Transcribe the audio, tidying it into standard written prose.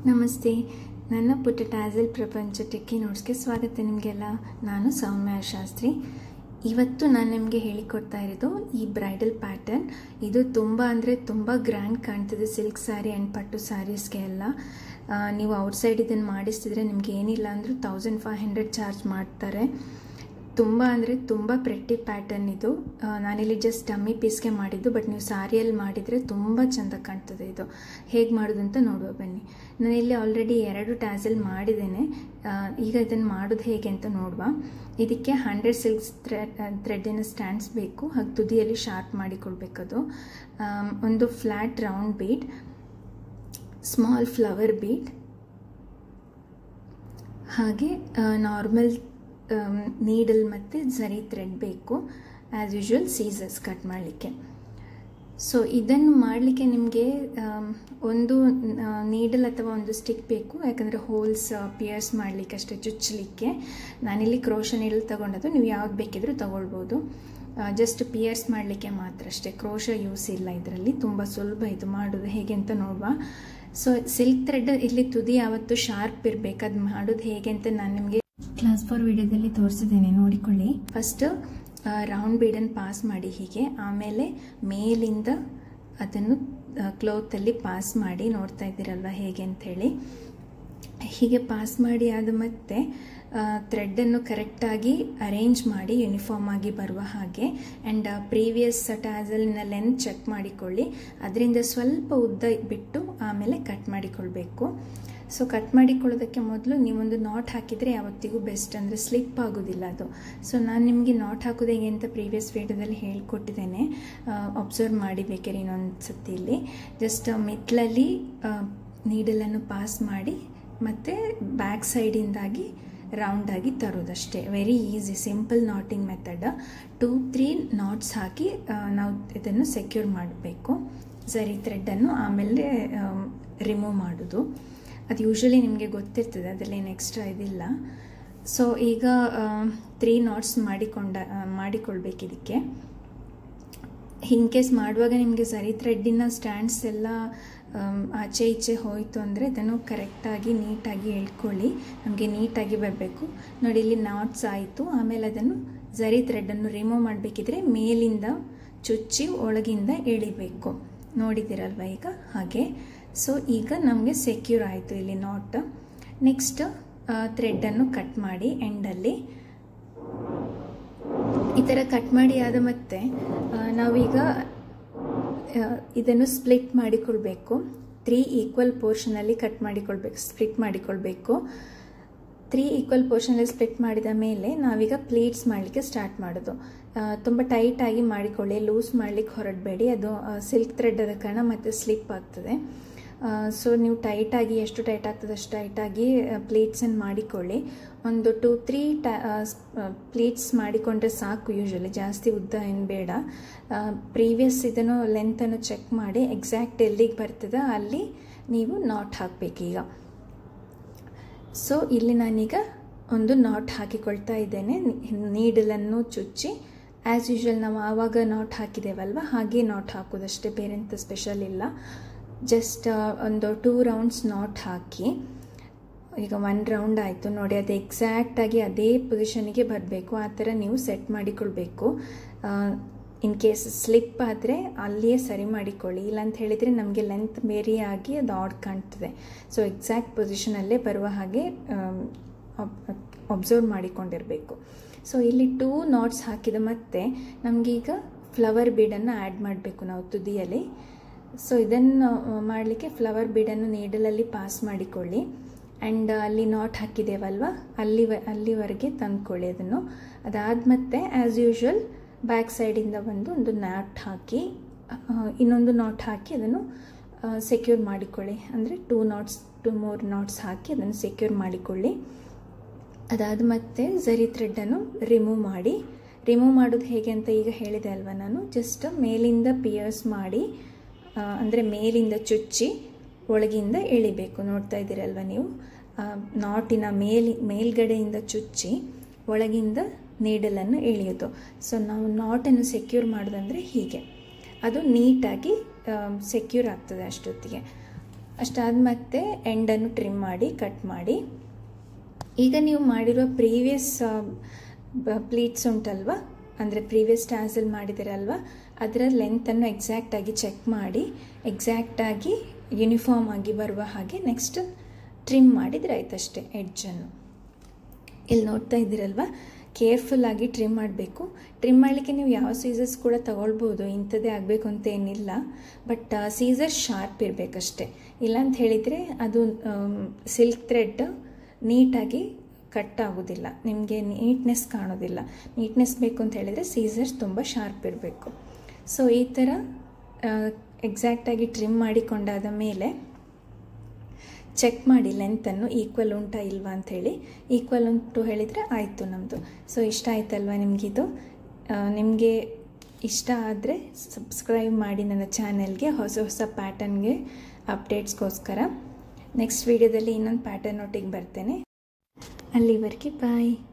ನಮಸ್ತೆ, ನನ್ನ ಪುಟ್ಟ ಟ್ಯಾಸಲ್ ಪ್ರಪಂಚ ಟೆಕ್ಕಿ ನೋಟ್ಸ್ಗೆ ಸ್ವಾಗತ ನಿಮಗೆಲ್ಲ. ನಾನು ಸೌಮ್ಯ ಶಾಸ್ತ್ರಿ. ಇವತ್ತು ನಾನು ನಿಮಗೆ ಹೇಳಿಕೊಡ್ತಾ ಇರೋದು ಈ ಬ್ರೈಡಲ್ ಪ್ಯಾಟರ್ನ್. ಇದು ತುಂಬ ಗ್ರ್ಯಾಂಡ್ ಕಾಣ್ತಿದೆ ಸಿಲ್ಕ್ ಸ್ಯಾರಿ ಆ್ಯಂಡ್ ಪಟ್ಟು ಸ್ಯಾರೀಸ್ಗೆ ಎಲ್ಲ. ನೀವು ಔಟ್ಸೈಡ್ ಇದನ್ನು ಮಾಡಿಸ್ತಿದ್ರೆ ನಿಮ್ಗೆ ಏನಿಲ್ಲ ಅಂದರೂ 1500 ಚಾರ್ಜ್ ಮಾಡ್ತಾರೆ. ತುಂಬ ಪ್ರೆಟ್ಟಿ ಪ್ಯಾಟರ್ನ್ ಇದು. ನಾನಿಲ್ಲಿ ಜಸ್ಟ್ ಡಮ್ಮಿ ಪೀಸ್ಗೆ ಮಾಡಿದ್ದು, ಬಟ್ ನೀವು ಸ್ಯಾರಿಯಲ್ಲಿ ಮಾಡಿದರೆ ತುಂಬ ಚೆಂದ ಕಾಣ್ತದೆ. ಇದು ಹೇಗೆ ಮಾಡೋದು ಅಂತ ನೋಡುವ ಬನ್ನಿ. ನಾನಿಲ್ಲಿ ಆಲ್ರೆಡಿ 2 ಟ್ಯಾಸಲ್ ಮಾಡಿದ್ದೇನೆ. ಈಗ ಇದನ್ನು ಮಾಡೋದು ಹೇಗೆ ಅಂತ ನೋಡುವ. ಇದಕ್ಕೆ 100 ಸಿಲ್ಕ್ ಥ್ರೆಡ್ಡಿನ ಸ್ಟ್ಯಾಂಡ್ಸ್ ಬೇಕು. ಹಾಗೆ ತುದಿಯಲ್ಲಿ ಶಾರ್ಪ್ ಮಾಡಿಕೊಳ್ಬೇಕದು. ಒಂದು flat round bead, small flower bead, ಹಾಗೆ ನಾರ್ಮಲ್ ನೀಡಲ್ ಮತ್ತು ಝರಿ ಥ್ರೆಡ್ ಬೇಕು. ಆ್ಯಸ್ ಯೂಶುವಲ್ ಸೀಸರ್ಸ್ ಕಟ್ ಮಾಡಲಿಕ್ಕೆ. ಸೊ ಇದನ್ನು ಮಾಡಲಿಕ್ಕೆ ನಿಮಗೆ ಒಂದು ನೀಡಲ್ ಅಥವಾ ಒಂದು ಸ್ಟಿಕ್ ಬೇಕು, ಯಾಕಂದರೆ ಹೋಲ್ಸ್ ಪಿಯರ್ಸ್ ಮಾಡಲಿಕ್ಕೆ ಅಷ್ಟೇ, ಚುಚ್ಚಲಿಕ್ಕೆ. ನಾನಿಲ್ಲಿ ಕ್ರೋಶ ನೀಡಲ್ ತಗೊಂಡದ್ದು, ನೀವು ಯಾವ್ದು ಬೇಕಿದ್ರೂ ತಗೊಳ್ಬೋದು. ಜಸ್ಟ್ ಪಿಯರ್ಸ್ ಮಾಡಲಿಕ್ಕೆ ಮಾತ್ರ ಅಷ್ಟೇ, ಕ್ರೋಶ ಯೂಸ್ ಇಲ್ಲ ಇದರಲ್ಲಿ. ತುಂಬ ಸುಲಭ ಇದು ಮಾಡೋದು ಹೇಗೆ ಅಂತ ನೋಡುವ. ಸೊ ಸಿಲ್ಕ್ ಥ್ರೆಡ್ ಇಲ್ಲಿ ತುದಿ ಯಾವತ್ತು ಶಾರ್ಪ್ ಇರಬೇಕು. ಅದು ಮಾಡೋದು ಹೇಗೆ ಅಂತ ನಾನು ನಿಮಗೆ ಕ್ಲಾಸ್ 4 ವಿಡಿಯೋದಲ್ಲಿ ತೋರಿಸಿದ್ದೇನೆ, ನೋಡಿಕೊಳ್ಳಿ. ಫಸ್ಟ್ ರೌಂಡ್ ಬೀಡನ್ನು ಪಾಸ್ ಮಾಡಿ ಹೀಗೆ, ಆಮೇಲೆ ಮೇಲಿಂದ ಅದನ್ನು ಕ್ಲೋತಲ್ಲಿ ಪಾಸ್ ಮಾಡಿ, ನೋಡ್ತಾ ಇದ್ದೀರಲ್ವ ಹೇಗೆ ಅಂಥೇಳಿ. ಹೀಗೆ ಪಾಸ್ ಮಾಡಿ ಆದ ಮತ್ತೆ ಥ್ರೆಡ್ಡನ್ನು ಕರೆಕ್ಟಾಗಿ ಅರೇಂಜ್ ಮಾಡಿ ಯೂನಿಫಾರ್ಮ್ ಆಗಿ ಬರುವ ಹಾಗೆ. ಆ್ಯಂಡ್ ಪ್ರೀವಿಯಸ್ ಟ್ಯಾಸಲ್ನ ಲೆಂತ್ ಚೆಕ್ ಮಾಡಿಕೊಳ್ಳಿ. ಅದರಿಂದ ಸ್ವಲ್ಪ ಉದ್ದ ಬಿಟ್ಟು ಆಮೇಲೆ ಕಟ್ ಮಾಡಿಕೊಳ್ಬೇಕು. ಸೊ ಕಟ್ ಮಾಡಿಕೊಳ್ಳೋದಕ್ಕೆ ಮೊದಲು ನೀವೊಂದು ನಾಟ್ ಹಾಕಿದರೆ ಯಾವತ್ತಿಗೂ ಬೆಸ್ಟ್, ಅಂದರೆ ಸ್ಲಿಪ್ ಆಗೋದಿಲ್ಲ ಅದು. ಸೊ ನಾನು ನಿಮಗೆ ನಾಟ್ ಹಾಕೋದು ಹೇಗೆ ಅಂತ ಪ್ರೀವಿಯಸ್ ವಿಡಿಯೋದಲ್ಲಿ ಹೇಳ್ಕೊಟ್ಟಿದ್ದೇನೆ, ಅಬ್ಸರ್ವ್ ಮಾಡಿ ಬೇಕಾದ್ರೆ ಇನ್ನೊಂದು ಸತಿ. ಇಲ್ಲಿ ಜಸ್ಟ್ ಮಿಡ್ಲಲ್ಲಿ ನೀಡಲನ್ನು ಪಾಸ್ ಮಾಡಿ ಮತ್ತು ಬ್ಯಾಕ್ ಸೈಡಿಂದಾಗಿ ರೌಂಡಾಗಿ ತರೋದಷ್ಟೇ. Very easy, simple knotting method. 2-3 knots ಹಾಕಿ ನಾವು ಇದನ್ನು ಸೆಕ್ಯೂರ್ ಮಾಡಬೇಕು, ಝರಿ ಥ್ರೆಡ್ಡನ್ನು. ಆಮೇಲೆ ರಿಮೂವ್ ಮಾಡೋದು ಅದು ಯೂಶ್ವಲಿ ನಿಮಗೆ ಗೊತ್ತಿರ್ತದೆ, ಅದರಲ್ಲೇನು ಎಕ್ಸ್ಟ್ರಾ ಇದಿಲ್ಲ. ಸೊ ಈಗ 3 ನಾಟ್ಸ್ ಮಾಡಿಕೊಳ್ಬೇಕು ಇದಕ್ಕೆ. ಇನ್ ಕೇಸ್ ಮಾಡುವಾಗ ನಿಮಗೆ ಝರಿ ಥ್ರೆಡ್ಡಿನ ಸ್ಟ್ಯಾಂಡ್ಸ್ ಎಲ್ಲ ಆಚೆ ಈಚೆ ಹೋಯಿತು ಅಂದರೆ ಅದನ್ನು ಕರೆಕ್ಟಾಗಿ ನೀಟಾಗಿ ಎಳ್ಕೊಳ್ಳಿ. ನಮಗೆ ನೀಟಾಗಿ ಬರಬೇಕು. ನೋಡಿ, ಇಲ್ಲಿ ನಾಟ್ಸ್ ಆಯಿತು. ಆಮೇಲೆ ಅದನ್ನು ಝರಿ ಥ್ರೆಡ್ಡನ್ನು ರಿಮೂವ್ ಮಾಡಬೇಕಿದ್ರೆ ಮೇಲಿಂದ ಚುಚ್ಚಿ ಒಳಗಿಂದ ಎಳಿಬೇಕು. ನೋಡಿದ್ದೀರಲ್ವ ಈಗ ಹಾಗೆ. ಸೊ ಈಗ ನಮಗೆ ಸೆಕ್ಯೂರ್ ಆಯಿತು ಇಲ್ಲಿ ನಾಟ್. ನೆಕ್ಸ್ಟ್ ಥ್ರೆಡ್ಡನ್ನು ಕಟ್ ಮಾಡಿ ಎಂಡಲ್ಲಿ ಈ ಥರ ಕಟ್ ಮಾಡಿ ಆದ ಮತ್ತೆ ನಾವೀಗ ಇದನ್ನು ಸ್ಪ್ಲಿಟ್ ಮಾಡಿಕೊಳ್ಬೇಕು. 3 ಈಕ್ವಲ್ ಪೋರ್ಷನಲ್ಲಿ ಸ್ಪ್ಲಿಟ್ ಮಾಡಿಕೊಳ್ಬೇಕು. 3 ಈಕ್ವಲ್ ಪೋರ್ಷನಲ್ಲಿ ಸ್ಪ್ಲಿಟ್ ಮಾಡಿದ ಮೇಲೆ ನಾವೀಗ ಪ್ಲೀಟ್ಸ್ ಮಾಡಲಿಕ್ಕೆ ಸ್ಟಾರ್ಟ್ ಮಾಡೋದು. ತುಂಬ ಟೈಟಾಗಿ ಮಾಡಿಕೊಳ್ಳಿ, ಲೂಸ್ ಮಾಡಲಿಕ್ಕೆ ಹೊರಡಬೇಡಿ. ಅದು ಸಿಲ್ಕ್ ಥ್ರೆಡ್ ಆದ ಕಾರಣ ಮತ್ತೆ ಸ್ಲಿಪ್ ಆಗ್ತದೆ. ಸೊ ನೀವು ಟೈಟಾಗಿ, ಎಷ್ಟು ಟೈಟ್ ಆಗ್ತದೆ ಅಷ್ಟು ಟೈಟಾಗಿ ಪ್ಲೀಟ್ಸನ್ನು ಮಾಡಿಕೊಳ್ಳಿ. ಒಂದು 2-3 ಪ್ಲೀಟ್ಸ್ ಮಾಡಿಕೊಂಡ್ರೆ ಸಾಕು. ಯೂಶ್ವಲಿ ಜಾಸ್ತಿ ಉದ್ದ ಏನು ಬೇಡ. ಪ್ರೀವಿಯಸ್ ಇದನ್ನು ಲೆಂತನ್ನು ಚೆಕ್ ಮಾಡಿ ಎಕ್ಸಾಕ್ಟ್ ಎಲ್ಲಿಗೆ ಬರ್ತದೆ ಅಲ್ಲಿ ನೀವು ನಾಟ್ ಹಾಕಬೇಕೀಗ. ಸೊ ಇಲ್ಲಿ ನಾನೀಗ ಒಂದು ನಾಟ್ ಹಾಕಿಕೊಳ್ತಾ ಇದ್ದೇನೆ. ನೀಡಲನ್ನು ಚುಚ್ಚಿ ಆ್ಯಸ್ ಯೂಶ್ವಲ್ ನಾವು ಆವಾಗ ನಾಟ್ ಹಾಕಿದ್ದೇವಲ್ವ ಹಾಗೆ ನಾಟ್ ಹಾಕೋದಷ್ಟೇ, ಬೇರೆಂತ ಸ್ಪೆಷಲ್ ಇಲ್ಲ. ಜಸ್ಟ್ ಒಂದು 2 ರೌಂಡ್ಸ್ ನಾಟ್ ಹಾಕಿ, ಈಗ 1 ರೌಂಡ್ ಆಯಿತು ನೋಡಿ. ಅದು ಎಕ್ಸಾಕ್ಟಾಗಿ ಅದೇ ಪೊಸಿಷನ್ಗೆ ಬರಬೇಕು. ಆ ಥರ ನೀವು ಸೆಟ್ ಮಾಡಿಕೊಳ್ಬೇಕು. ಇನ್ ಕೇಸ್ ಸ್ಲಿಪ್ ಆದರೆ ಅಲ್ಲಿಯೇ ಸರಿ ಮಾಡಿಕೊಳ್ಳಿ. ಇಲ್ಲಾಂತ ಹೇಳಿದರೆ ನಮಗೆ ಲೆಂತ್ ಬೇರೆ ಆಗಿ ಅದು ಆಡ್ ಕಾಣ್ತದೆ. ಸೊ ಎಕ್ಸಾಕ್ಟ್ ಪೊಸಿಷನಲ್ಲೇ ಬರುವ ಹಾಗೆ ಅಬ್ಸರ್ವ್ ಮಾಡಿಕೊಂಡಿರಬೇಕು. ಸೊ ಇಲ್ಲಿ 2 ನಾಟ್ಸ್ ಹಾಕಿದ ಮತ್ತೆ ನಮಗೀಗ ಫ್ಲವರ್ ಬೀಡನ್ನು ಆ್ಯಡ್ ಮಾಡಬೇಕು ನಾವು ತುದಿಯಲ್ಲಿ. ಸೊ ಇದನ್ನು ಮಾಡಲಿಕ್ಕೆ ಫ್ಲವರ್ ಬೀಡನ್ನು ನೀಡಲಲ್ಲಿ ಪಾಸ್ ಮಾಡಿಕೊಳ್ಳಿ. ಆ್ಯಂಡ್ ಅಲ್ಲಿ ನಾಟ್ ಹಾಕಿದ್ದೇವಲ್ವ ಅಲ್ಲಿವರೆಗೆ ತಂದ್ಕೊಳ್ಳಿ ಅದನ್ನು. ಅದಾದ ಮತ್ತೆ ಆ್ಯಸ್ ಯೂಶ್ವಲ್ ಬ್ಯಾಕ್ ಸೈಡಿಂದ ಒಂದು ನಾಟ್ ಹಾಕಿ, ಇನ್ನೊಂದು ನಾಟ್ ಹಾಕಿ ಅದನ್ನು ಸೆಕ್ಯೂರ್ ಮಾಡಿಕೊಳ್ಳಿ. ಅಂದರೆ 2 more ನಾಟ್ಸ್ ಹಾಕಿ ಅದನ್ನು ಸೆಕ್ಯೂರ್ ಮಾಡಿಕೊಳ್ಳಿ. ಅದಾದ ಮತ್ತೆ ಝರಿ ಥ್ರೆಡ್ಡನ್ನು ರಿಮೂವ್ ಮಾಡೋದು ಹೇಗೆ ಅಂತ ಈಗ ಹೇಳಿದೆ ಅಲ್ವ ನಾನು. ಜಸ್ಟ್ ಮೇಲಿಂದ ಪಿಯರ್ಸ್ ಮಾಡಿ, ಅಂದರೆ ಮೇಲಿಂದ ಚುಚ್ಚಿ ಒಳಗಿಂದ ಎಳಿಬೇಕು. ನೋಡ್ತಾ ಇದ್ದೀರಲ್ವ ನೀವು, ನಾಟಿನ ಮೇಲ್ಗಡೆಯಿಂದ ಚುಚ್ಚಿ ಒಳಗಿಂದ ನೀಡಲನ್ನು ಎಳೆಯೋದು. ಸೊ ನಾವು ನಾಟನ್ನು ಸೆಕ್ಯೂರ್ ಮಾಡೋದಂದರೆ ಹೀಗೆ, ಅದು ನೀಟಾಗಿ ಸೆಕ್ಯೂರ್ ಆಗ್ತದೆ ಅಷ್ಟೊತ್ತಿಗೆ. ಅಷ್ಟಾದ ಮತ್ತೆ ಎಂಡನ್ನು ಟ್ರಿಮ್ ಮಾಡಿ ಕಟ್ ಮಾಡಿ. ಈಗ ನೀವು ಮಾಡಿರೋ ಪ್ರೀವಿಯಸ್ ಪ್ಲೀಟ್ಸ್ ಉಂಟಲ್ವ, ಅಂದರೆ ಪ್ರೀವಿಯಸ್ ಟ್ಯಾಸಲ್ ಮಾಡಿದಿರಲ್ವ, ಅದರ ಲೆಂತನ್ನು ಎಕ್ಸಾಕ್ಟಾಗಿ ಚೆಕ್ ಮಾಡಿ ಎಕ್ಸಾಕ್ಟಾಗಿ ಯೂನಿಫಾರ್ಮ್ ಆಗಿ ಬರುವ ಹಾಗೆ ನೆಕ್ಸ್ಟ್ ಟ್ರಿಮ್ ಮಾಡಿದರೆ ಆಯ್ತಷ್ಟೇ. ಎಡ್ಜನ್ನು ಇಲ್ಲಿ ನೋಡ್ತಾ ಇದ್ದೀರಲ್ವ, ಕೇರ್ಫುಲ್ಲಾಗಿ ಟ್ರಿಮ್ ಮಾಡಬೇಕು. ಟ್ರಿಮ್ ಮಾಡಲಿಕ್ಕೆ ನೀವು ಯಾವ ಸೀಸರ್ಸ್ ಕೂಡ ತಗೊಳ್ಬೋದು, ಇಂಥದ್ದೇ ಆಗಬೇಕು ಅಂತ ಏನಿಲ್ಲ. ಬಟ್ ಸೀಸರ್ ಶಾರ್ಪ್ ಇರಬೇಕಷ್ಟೆ. ಇಲ್ಲಾಂತ ಹೇಳಿದರೆ ಅದು ಸಿಲ್ಕ್ ಥ್ರೆಡ್ ನೀಟಾಗಿ ಕಟ್ ಆಗೋದಿಲ್ಲ, ನಿಮಗೆ ನೀಟ್ನೆಸ್ ಕಾಣೋದಿಲ್ಲ. ನೀಟ್ನೆಸ್ ಬೇಕು ಅಂತ ಹೇಳಿದರೆ ಸೀಸರ್ಸ್ ತುಂಬ ಶಾರ್ಪ್ ಇರಬೇಕು. ಸೊ ಈ ಥರ ಎಕ್ಸಾಕ್ಟಾಗಿ ಟ್ರಿಮ್ ಮಾಡಿಕೊಂಡಾದ ಮೇಲೆ ಚೆಕ್ ಮಾಡಿ ಲೆಂತನ್ನು ಈಕ್ವಲ್ ಉಂಟಾ ಇಲ್ವಾ ಅಂಥೇಳಿ. ಈಕ್ವಲ್ ಉಂಟು ಹೇಳಿದರೆ ಆಯಿತು ನಮ್ಮದು. ಸೊ ಇಷ್ಟ ಆಯ್ತಲ್ವ ನಿಮಗಿದು? ನಿಮಗೆ ಇಷ್ಟ ಆದರೆ ಸಬ್ಸ್ಕ್ರೈಬ್ ಮಾಡಿ ನನ್ನ ಚಾನೆಲ್ಗೆ, ಹೊಸ ಹೊಸ ಪ್ಯಾಟರ್ನ್ಗೆ ಅಪ್ಡೇಟ್ಸ್ಗೋಸ್ಕರ. ನೆಕ್ಸ್ಟ್ ವೀಡಿಯೋದಲ್ಲಿ ಇನ್ನೊಂದು ಪ್ಯಾಟರ್ನ್ ಒಟ್ಟಿಗೆ ಬರ್ತೇನೆ. ಅಲ್ಲಿವರೆಗೆ ಬಾಯ್.